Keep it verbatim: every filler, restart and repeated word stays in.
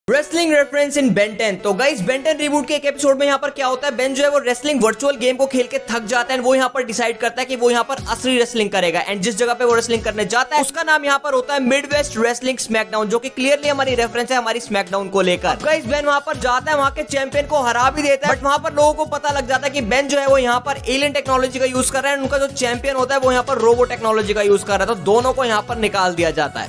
Wrestling reference in Ben Ten. तो guys Ben Ten reboot के एक एपिसोड में यहाँ पर क्या होता है, बेन जो है वो रेसलिंग वर्चुअल गेम को खेल के थक जाता है। वो यहाँ पर डिसाइड करता है कि वो यहाँ पर असली रेसलिंग करेगा एंड जिस जगह पे वो रेसलिंग करने जाता है उसका नाम यहाँ पर होता है मिड वेस्ट रेसलिंग स्मैकडाउन, जो कि क्लियरली हमारी रेफरेंस है हमारी स्मैकडाउन को लेकर। गाइस बेन वहाँ पर जाता है, वहाँ के चैंपियन को हरा भी देता है, बट वहाँ पर लोगों को पता लग जाता है कि बेन जो है वो यहाँ पर एलियन टेक्नोलॉजी का यूज कर रहा है। उनका जो चैंपियन होता है वो यहाँ पर रोबो टेक्नोलॉजी का यूज कर रहा है, तो दोनों को यहाँ पर निकाल दिया जाता है।